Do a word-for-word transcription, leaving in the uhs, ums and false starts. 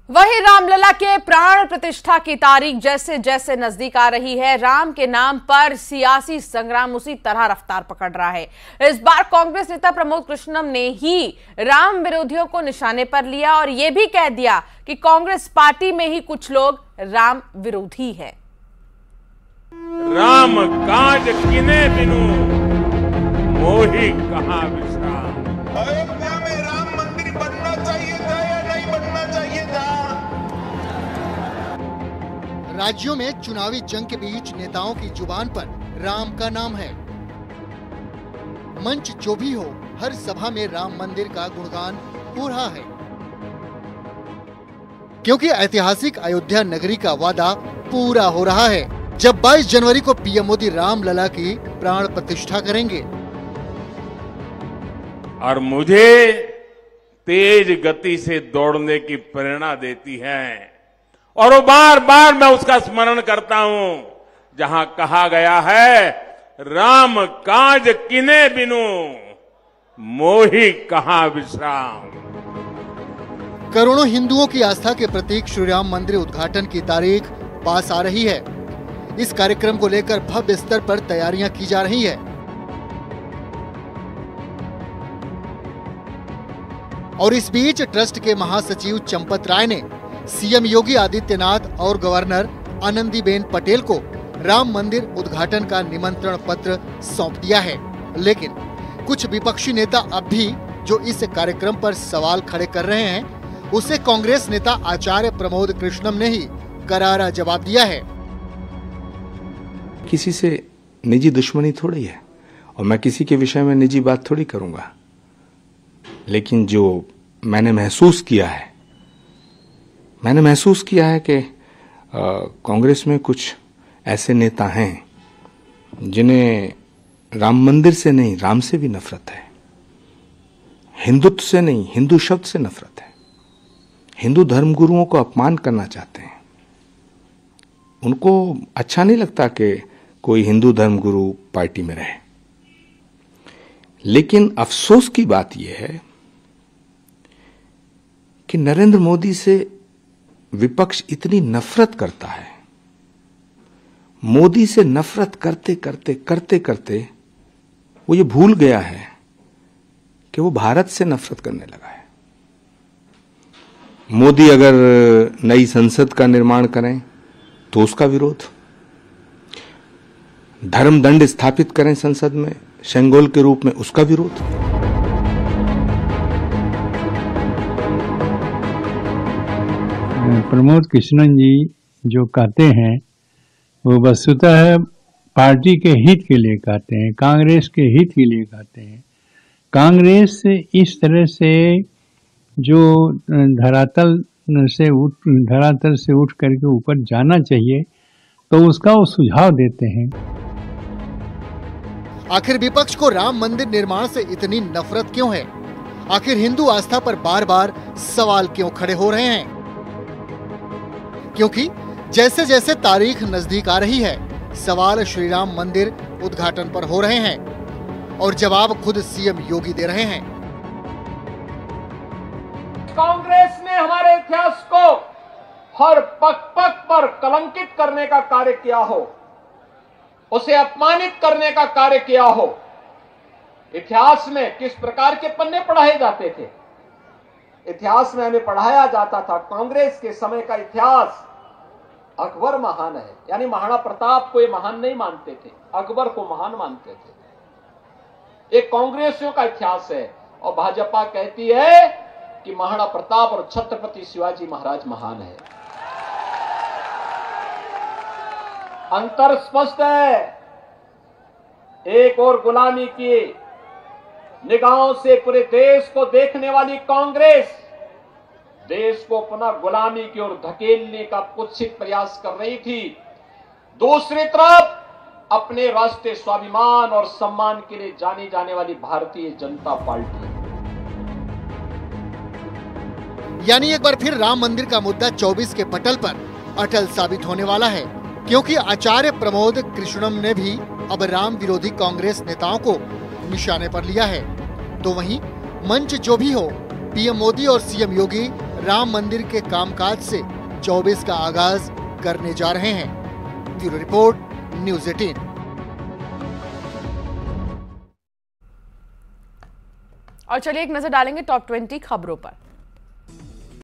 वहीं रामलला के प्राण प्रतिष्ठा की तारीख जैसे जैसे नजदीक आ रही है, राम के नाम पर सियासी संग्राम उसी तरह रफ्तार पकड़ रहा है। इस बार कांग्रेस नेता प्रमोद कृष्णम ने ही राम विरोधियों को निशाने पर लिया और यह भी कह दिया कि कांग्रेस पार्टी में ही कुछ लोग राम विरोधी हैं। राम काज किने बिनु मोहि कहां विश्राम। अयोध्या में राम मंदिर बनना चाहिए था या नहीं बनना चाहिए था? राज्यों में चुनावी जंग के बीच नेताओं की जुबान पर राम का नाम है। मंच जो भी हो, हर सभा में राम मंदिर का गुणगान हो रहा है, क्योंकि ऐतिहासिक अयोध्या नगरी का वादा पूरा हो रहा है जब बाईस जनवरी को पीएम मोदी रामलला की प्राण प्रतिष्ठा करेंगे। और मुझे तेज गति से दौड़ने की प्रेरणा देती है और वो बार बार मैं उसका स्मरण करता हूं, जहां कहा गया है राम काज किने बिनु मोहि कहां विश्राम। करोड़ों हिंदुओं की आस्था के प्रतीक श्री राम मंदिर उद्घाटन की तारीख पास आ रही है। इस कार्यक्रम को लेकर भव्य स्तर पर तैयारियां की जा रही है। और इस बीच ट्रस्ट के महासचिव चंपत राय ने सीएम योगी आदित्यनाथ और गवर्नर आनंदीबेन पटेल को राम मंदिर उद्घाटन का निमंत्रण पत्र सौंप दिया है। लेकिन कुछ विपक्षी नेता अब भी जो इस कार्यक्रम पर सवाल खड़े कर रहे हैं, उसे कांग्रेस नेता आचार्य प्रमोद कृष्णम ने ही करारा जवाब दिया है। किसी से निजी दुश्मनी थोड़ी है और मैं किसी के विषय में निजी बात थोड़ी करूंगा, लेकिन जो मैंने महसूस किया है मैंने महसूस किया है कि कांग्रेस में कुछ ऐसे नेता हैं जिन्हें राम मंदिर से नहीं, राम से भी नफरत है, हिंदुत्व से नहीं, हिंदू शब्द से नफरत है, हिंदू धर्मगुरुओं को अपमान करना चाहते हैं। उनको अच्छा नहीं लगता कि कोई हिंदू धर्मगुरु पार्टी में रहे। लेकिन अफसोस की बात यह है कि नरेंद्र मोदी से विपक्ष इतनी नफरत करता है। मोदी से नफरत करते करते करते करते वो ये भूल गया है कि वो भारत से नफरत करने लगा है। मोदी अगर नई संसद का निर्माण करें तो उसका विरोध, धर्म दंड स्थापित करें संसद में शेंगोल के रूप में, उसका विरोध। प्रमोद कृष्णन जी जो कहते हैं वो वस्तुतः पार्टी के हित के लिए कहते हैं, कांग्रेस के हित के लिए कहते हैं। कांग्रेस इस तरह से जो धरातल से उठ धरातल से उठ करके ऊपर जाना चाहिए तो उसका वो सुझाव देते हैं। आखिर विपक्ष को राम मंदिर निर्माण से इतनी नफरत क्यों है? आखिर हिंदू आस्था पर बार बार सवाल क्यों खड़े हो रहे हैं? क्योंकि जैसे जैसे तारीख नजदीक आ रही है, सवाल श्री राम मंदिर उद्घाटन पर हो रहे हैं और जवाब खुद सीएम योगी दे रहे हैं। कांग्रेस ने हमारे इतिहास को हर पग पग पर कलंकित करने का कार्य किया हो, उसे अपमानित करने का कार्य किया हो। इतिहास में किस प्रकार के पन्ने पढ़ाए जाते थे? इतिहास में हमें पढ़ाया जाता था कांग्रेस के समय का इतिहास अकबर महान है, यानी महाराणा प्रताप को ये महान नहीं मानते थे, अकबर को महान मानते थे। एक कांग्रेसियों का इतिहास है और भाजपा कहती है कि महाराणा प्रताप और छत्रपति शिवाजी महाराज महान है। अंतर स्पष्ट है। एक और गुलामी की निगाहों से पूरे देश को देखने वाली कांग्रेस देश को पुनः गुलामी की ओर धकेलने का कुत्सित प्रयास कर रही थी। दूसरी तरफ अपने राष्ट्रीय स्वाभिमान और सम्मान के लिए जानी जाने वाली भारतीय जनता पार्टी, यानी एक बार फिर राम मंदिर का मुद्दा चौबीस के पटल पर अटल साबित होने वाला है, क्योंकि आचार्य प्रमोद कृष्णम ने भी अब राम विरोधी कांग्रेस नेताओं को निशाने पर लिया है। तो वहीं मंच जो भी हो, पीएम मोदी और सीएम योगी राम मंदिर के कामकाज से चौबीस का आगाज करने जा रहे हैं। ब्यूरो रिपोर्ट, न्यूज़ अठारह। और चलिए एक नजर डालेंगे टॉप ट्वेंटी खबरों पर।